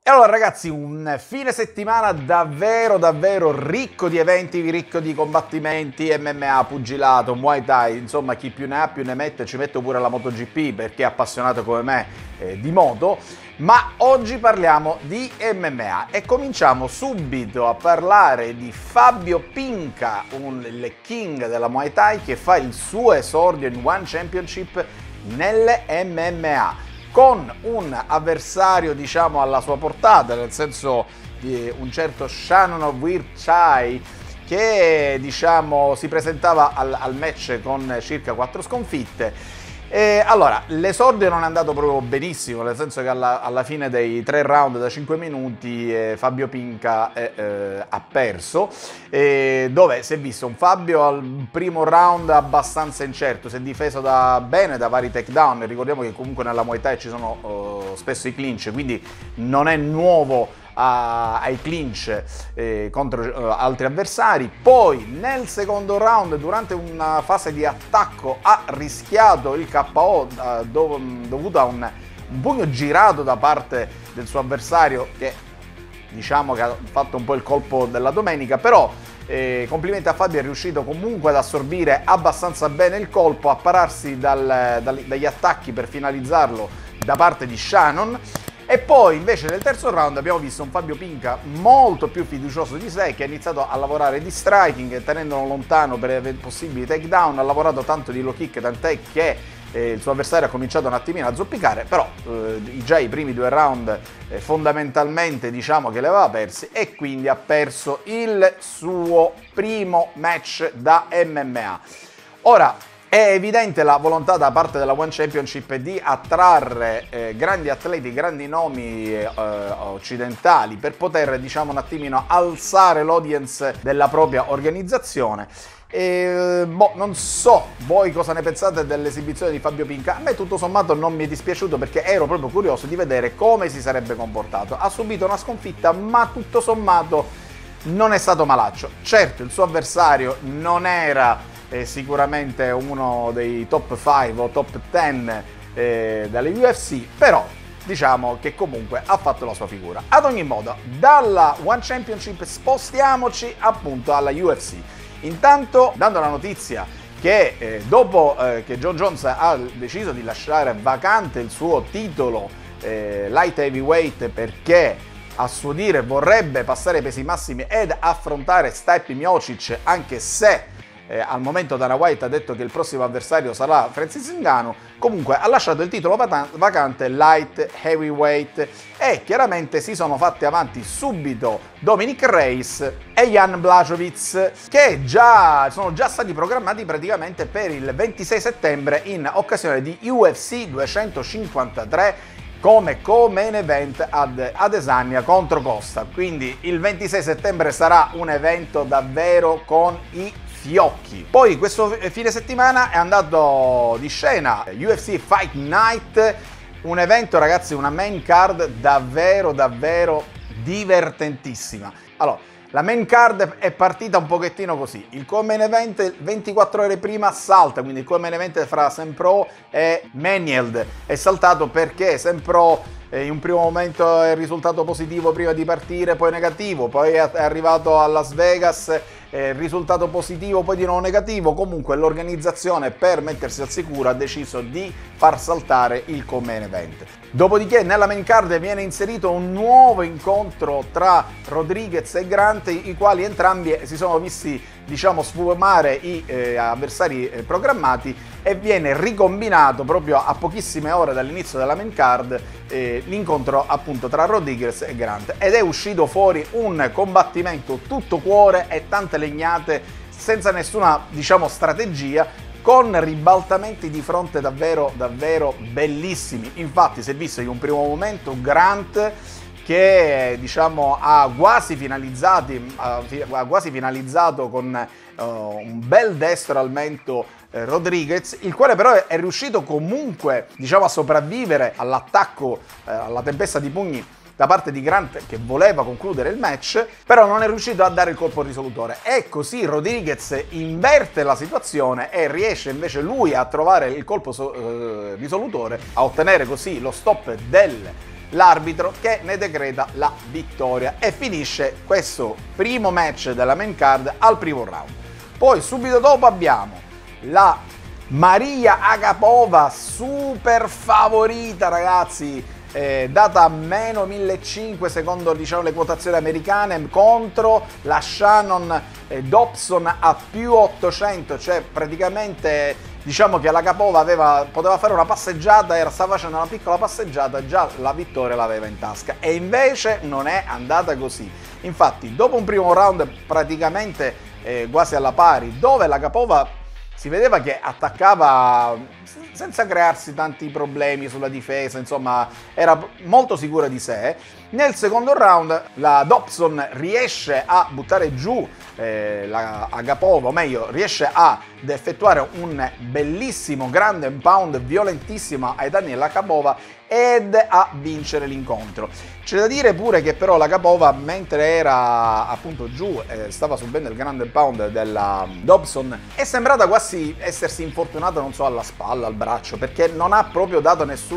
E allora ragazzi, un fine settimana davvero ricco di eventi, ricco di combattimenti, MMA, pugilato, Muay Thai, insomma chi più ne ha più ne mette, ci metto pure la MotoGP per chi è appassionato come me di moto, ma oggi parliamo di MMA e cominciamo subito a parlare di Fabio Pinca, il king della Muay Thai che fa il suo esordio in One Championship nelle MMA. Con un avversario, diciamo, alla sua portata, nel senso di un certo Shannon O'Wirchai, che, diciamo, si presentava al match con circa 4 sconfitte. Allora, l'esordio non è andato proprio benissimo, nel senso che alla fine dei 3 round da 5 minuti Fabio Pinca ha perso, dove si è visto un Fabio al primo round abbastanza incerto, si è difeso bene da vari takedown. Ricordiamo che comunque nella Muay Thai ci sono spesso i clinch, quindi non è nuovo ai clinch contro altri avversari. Poi nel secondo round, durante una fase di attacco, ha rischiato il KO dovuto a un pugno girato da parte del suo avversario, che diciamo che ha fatto un po' il colpo della domenica, però complimenti a Fabio, è riuscito comunque ad assorbire abbastanza bene il colpo, a pararsi dagli attacchi per finalizzarlo da parte di Shannon. E poi invece nel terzo round abbiamo visto un Fabio Pinca molto più fiducioso di sé, che ha iniziato a lavorare di striking, tenendolo lontano per possibili takedown, ha lavorato tanto di low kick, tant'è che il suo avversario ha cominciato un attimino a zoppicare, però già i primi 2 round fondamentalmente diciamo che li aveva persi, e quindi ha perso il suo primo match da MMA. Ora, è evidente la volontà da parte della One Championship di attrarre grandi atleti, grandi nomi occidentali, per poter, diciamo, un attimino alzare l'audience della propria organizzazione. Non so voi cosa ne pensate dell'esibizione di Fabio Pinca. A me tutto sommato non mi è dispiaciuto, perché ero proprio curioso di vedere come si sarebbe comportato. Ha subito una sconfitta, ma tutto sommato non è stato malaccio. Certo, il suo avversario non era sicuramente uno dei top 5 o top 10 dalle UFC, però diciamo che comunque ha fatto la sua figura. Ad ogni modo, dalla One Championship spostiamoci appunto alla UFC. Intanto, dando la notizia che dopo che Jon Jones ha deciso di lasciare vacante il suo titolo light heavyweight, perché a suo dire vorrebbe passare ai pesi massimi ed affrontare Stipe Miocic, anche se al momento Dana White ha detto che il prossimo avversario sarà Francis Ngannou, comunque ha lasciato il titolo vacante light heavyweight, e chiaramente si sono fatti avanti subito Dominic Reyes e Jan Blachowicz, che sono già stati programmati praticamente per il 26 settembre in occasione di UFC 253 come co-main event ad Adesanya contro Costa. Quindi il 26 settembre sarà un evento davvero con i fiocchi. Poi questo fine settimana è andato di scena UFC Fight Night, un evento, ragazzi, una main card davvero divertentissima. Allora, la main card è partita un pochettino così: il co-main event 24 ore prima salta, quindi il co-main event fra Sam Pro e Menield è saltato perché Sam Pro in un primo momento è risultato positivo prima di partire, poi negativo, poi è arrivato a Las Vegas, risultato positivo, poi di nuovo negativo. Comunque l'organizzazione, per mettersi al sicuro, ha deciso di far saltare il co-main event. Dopodiché nella main card viene inserito un nuovo incontro tra Rodriguez e Grant, i quali entrambi si sono visti, diciamo, sfumare i avversari programmati, e viene ricombinato proprio a pochissime ore dall'inizio della main card l'incontro appunto tra Rodriguez e Grant, ed è uscito fuori un combattimento tutto cuore e tante legnate, senza nessuna, diciamo, strategia, con ribaltamenti di fronte davvero bellissimi. Infatti si è visto in un primo momento Grant che, diciamo, ha quasi finalizzato con un bel destro al mento Rodriguez, il quale però è riuscito comunque, diciamo, a sopravvivere all'attacco, alla tempesta di pugni da parte di Grant, che voleva concludere il match, però non è riuscito a dare il colpo risolutore, e così Rodriguez inverte la situazione e riesce invece lui a trovare il colpo risolutore, a ottenere così lo stop l'arbitro che ne decreta la vittoria e finisce questo primo match della main card al primo round. Poi subito dopo abbiamo la Maria Agapova, super favorita ragazzi, data a meno 1500 secondo le quotazioni americane, contro la Shannon Dobson a più 800, cioè praticamente diciamo che la Agapova poteva fare una passeggiata, stava facendo una piccola passeggiata, già la vittoria l'aveva in tasca, e invece non è andata così. Infatti dopo un primo round praticamente quasi alla pari, dove la Agapova si vedeva che attaccava senza crearsi tanti problemi sulla difesa, insomma era molto sicura di sé. Nel secondo round la Dobson riesce a buttare giù la Agapova, o meglio riesce ad effettuare un bellissimo grande pound violentissimo ai danni della Agapova ed a vincere l'incontro. C'è da dire pure che però la Agapova, mentre era appunto giù, stava subendo il grande pound della Dobson, è sembrata quasi essersi infortunata, non so, alla spalla, al braccio, perché non ha proprio dato nessun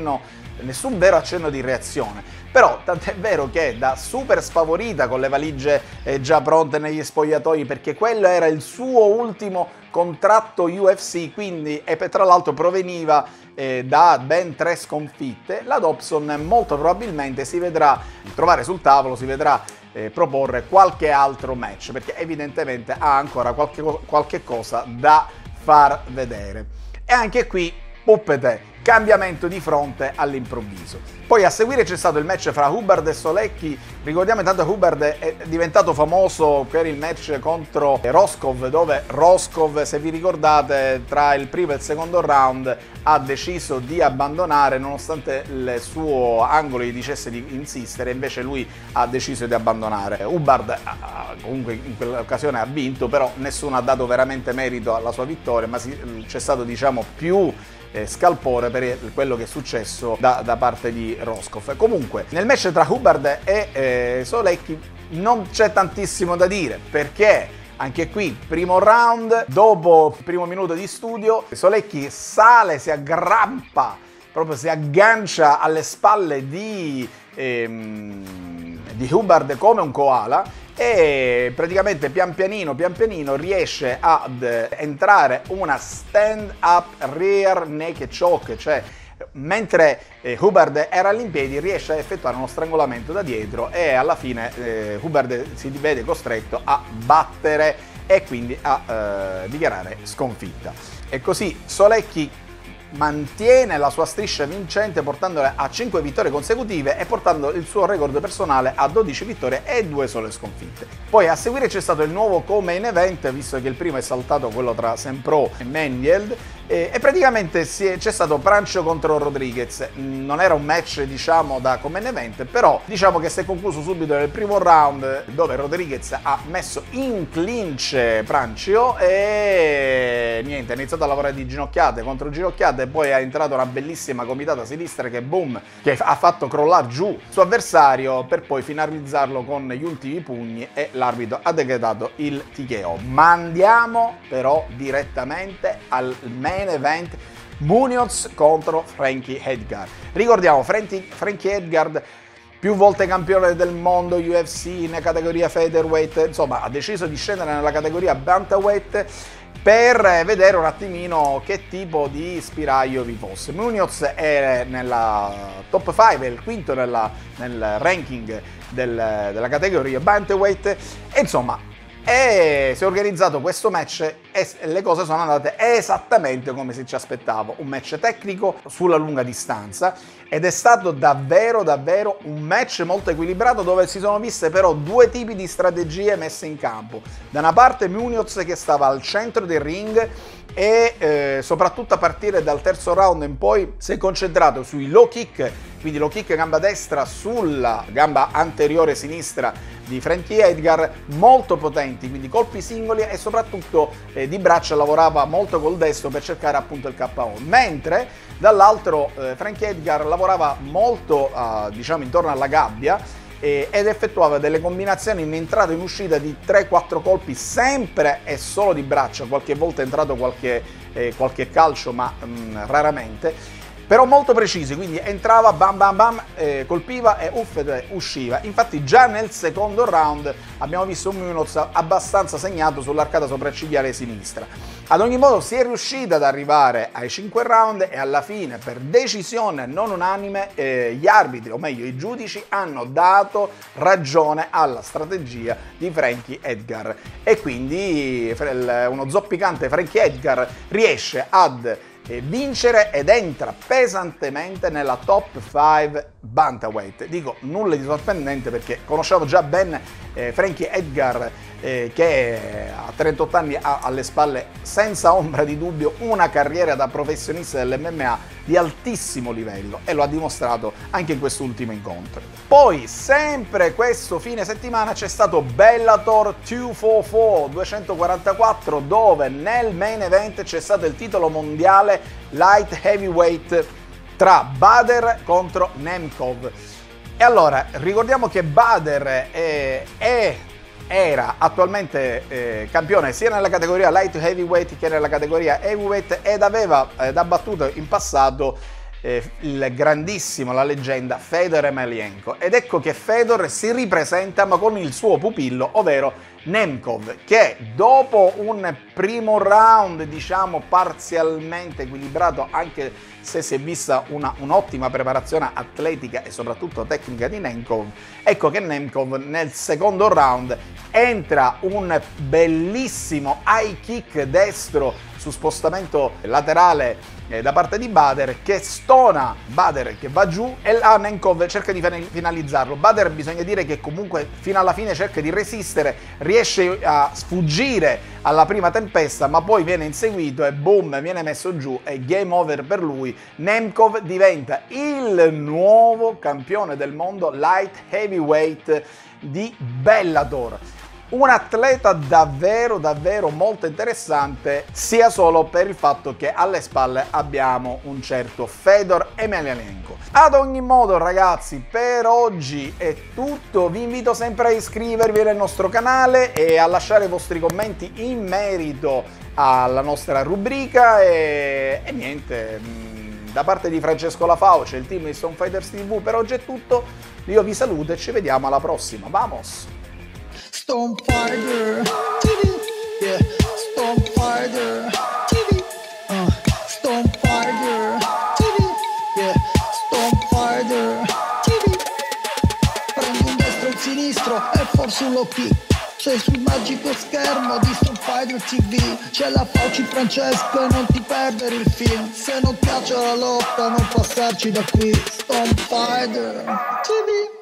vero accenno di reazione. Però tant'è vero che da super sfavorita, con le valigie già pronte negli spogliatoi, perché quello era il suo ultimo contratto UFC, quindi, e tra l'altro proveniva da ben 3 sconfitte, la Dobson molto probabilmente si vedrà trovare sul tavolo, si vedrà proporre qualche altro match, perché evidentemente ha ancora qualche cosa da far vedere. E anche qui, puppete, cambiamento di fronte all'improvviso. Poi a seguire c'è stato il match fra Hubbard e Solecki. Ricordiamo intanto che Hubbard è diventato famoso per il match contro Roscov, dove Roscov, se vi ricordate, tra il primo e il secondo round ha deciso di abbandonare, nonostante il suo angolo gli dicesse di insistere, invece lui ha deciso di abbandonare. Hubbard comunque in quell'occasione ha vinto, però nessuno ha dato veramente merito alla sua vittoria, ma c'è stato, diciamo, più scalpore per quello che è successo da parte di Roscov. Comunque nel match tra Hubbard e Solecki non c'è tantissimo da dire, perché anche qui primo round, dopo il primo minuto di studio, Solecki sale, si aggrappa, proprio si aggancia alle spalle di Hubbard come un koala, e praticamente pian pianino riesce ad entrare una stand up rear naked choke, cioè mentre Hubbard era all'impiedi riesce a effettuare uno strangolamento da dietro, e alla fine Hubbard si vede costretto a battere e quindi a dichiarare sconfitta. E così Solecki mantiene la sua striscia vincente, portandola a 5 vittorie consecutive e portando il suo record personale a 12 vittorie e 2 sole sconfitte. Poi a seguire c'è stato il nuovo co-main event, visto che il primo è saltato, quello tra Sam Pro e Manield, e praticamente c'è stato Prancio contro Rodriguez. Non era un match, diciamo, da co-main event, però diciamo che si è concluso subito nel primo round, dove Rodriguez ha messo in clinch Prancio e niente, ha iniziato a lavorare di ginocchiate contro ginocchiate, e poi ha entrato una bellissima gomitata sinistra che boom, che ha fatto crollare giù il suo avversario, per poi finalizzarlo con gli ultimi pugni, e l'arbitro ha decretato il TKO. Ma andiamo però direttamente al main event: Munoz contro Frankie Edgar. Ricordiamo Frankie Edgar, più volte campione del mondo UFC in categoria featherweight, insomma ha deciso di scendere nella categoria bantamweight per vedere un attimino che tipo di spiraglio vi fosse. Munoz è nella top 5, è il quinto nel ranking della categoria bantamweight, e insomma si è organizzato questo match e le cose sono andate esattamente come si ci aspettava. Un match tecnico sulla lunga distanza, ed è stato davvero un match molto equilibrato, dove si sono viste però due tipi di strategie messe in campo. Da una parte Munoz, che stava al centro del ring e soprattutto a partire dal terzo round in poi si è concentrato sui low kick, quindi low kick gamba destra sulla gamba anteriore sinistra di Frankie Edgar, molto potenti, quindi colpi singoli, e soprattutto di braccia lavorava molto col destro per cercare appunto il KO, mentre dall'altro Frankie Edgar lavorava molto diciamo intorno alla gabbia ed effettuava delle combinazioni in entrata e in uscita di 3-4 colpi sempre e solo di braccia, qualche volta è entrato qualche calcio, ma raramente. però molto precisi, quindi entrava, bam bam bam, colpiva e uff, usciva. Infatti già nel secondo round abbiamo visto un Munoz abbastanza segnato sull'arcata sopraccigliare sinistra. Ad ogni modo si è riusciti ad arrivare ai 5 round e alla fine, per decisione non unanime, gli arbitri, o meglio i giudici, hanno dato ragione alla strategia di Frankie Edgar e quindi uno zoppicante Frankie Edgar riesce ad vincere ed entra pesantemente nella top 5 bantamweight. Dico nulla di sorprendente perché conosciamo già ben Frankie Edgar, che a 38 anni ha alle spalle senza ombra di dubbio una carriera da professionista dell'MMA di altissimo livello e lo ha dimostrato anche in quest'ultimo incontro. Poi sempre questo fine settimana c'è stato Bellator 244 dove nel main event c'è stato il titolo mondiale light heavyweight tra Bader contro Nemkov. E allora ricordiamo che Bader era attualmente campione sia nella categoria light heavyweight che nella categoria heavyweight ed aveva da battuto in passato il grandissimo, la leggenda Fedor Emelianenko. Ed ecco che Fedor si ripresenta ma con il suo pupillo, ovvero Nemkov, che dopo un primo round diciamo parzialmente equilibrato, anche se si è vista un'ottima preparazione atletica e soprattutto tecnica di Nemkov, ecco che Nemkov nel secondo round entra un bellissimo high kick destro su spostamento laterale da parte di Bader, che stona Bader che va giù e là Nemkov cerca di finalizzarlo. Bader, bisogna dire che comunque fino alla fine cerca di resistere, riesce a sfuggire alla prima tempesta ma poi viene inseguito e boom, viene messo giù e game over per lui. Nemkov diventa il nuovo campione del mondo light heavyweight di Bellator. Un atleta davvero molto interessante, sia solo per il fatto che alle spalle abbiamo un certo Fedor Emelianenko. Ad ogni modo ragazzi, per oggi è tutto, vi invito sempre a iscrivervi nel nostro canale e a lasciare i vostri commenti in merito alla nostra rubrica e niente, da parte di Francesco Lafao c'è il team di Stone Fighters TV, per oggi è tutto, io vi saluto e ci vediamo alla prossima, vamos! Stone Fighter TV, yeah. Stone Fighter TV, Stone Fighter TV, yeah. Stone Fighter TV. Prendi un destro e un sinistro e forse un low kick. Sei sul magico schermo di Stone Fighter TV. C'è la Fauci Francesco e non ti perdere il film. Se non piace la lotta non passarci da qui. Stone Fighter TV.